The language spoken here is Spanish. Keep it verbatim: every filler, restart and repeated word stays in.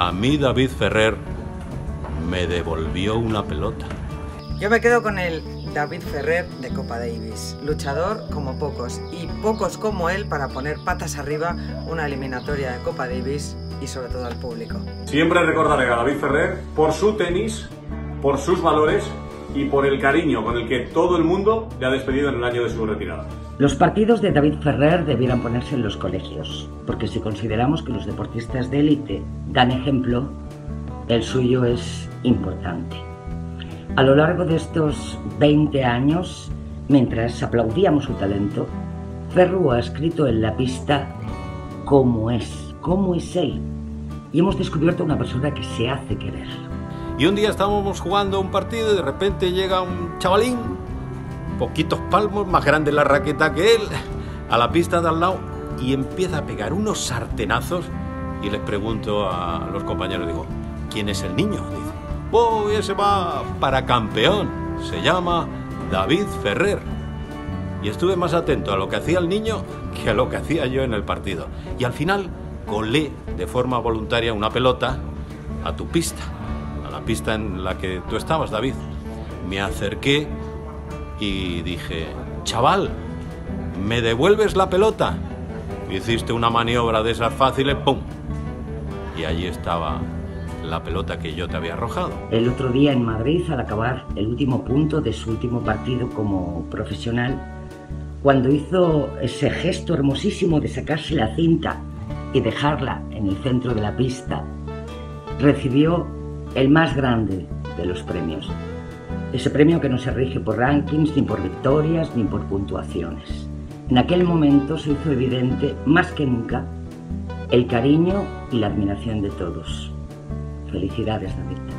A mí David Ferrer me devolvió una pelota. Yo me quedo con el David Ferrer de Copa Davis, luchador como pocos y pocos como él para poner patas arriba una eliminatoria de Copa Davis y sobre todo al público. Siempre recordaré a David Ferrer por su tenis, por sus valores y por el cariño con el que todo el mundo le ha despedido en el año de su retirada. Los partidos de David Ferrer debieran ponerse en los colegios, porque si consideramos que los deportistas de élite dan ejemplo, el suyo es importante. A lo largo de estos veinte años, mientras aplaudíamos su talento, Ferru ha escrito en la pista cómo es, cómo es él. Y hemos descubierto una persona que se hace querer. Y un día estábamos jugando un partido y de repente llega un chavalín, poquitos palmos, más grande la raqueta que él, a la pista de al lado y empieza a pegar unos sartenazos y les pregunto a los compañeros, digo, ¿quién es el niño? Dice, oh, ese va para campeón, se llama David Ferrer. Y estuve más atento a lo que hacía el niño que a lo que hacía yo en el partido. Y al final colé de forma voluntaria una pelota a tu pista, a la pista en la que tú estabas, David. Me acerqué y dije, chaval, ¿me devuelves la pelota? Hiciste una maniobra de esas fáciles, ¡pum! Y allí estaba la pelota que yo te había arrojado. El otro día en Madrid, al acabar el último punto de su último partido como profesional, cuando hizo ese gesto hermosísimo de sacarse la cinta y dejarla en el centro de la pista, recibió el más grande de los premios. Ese premio que no se rige por rankings, ni por victorias, ni por puntuaciones. En aquel momento se hizo evidente, más que nunca, el cariño y la admiración de todos. Felicidades, David.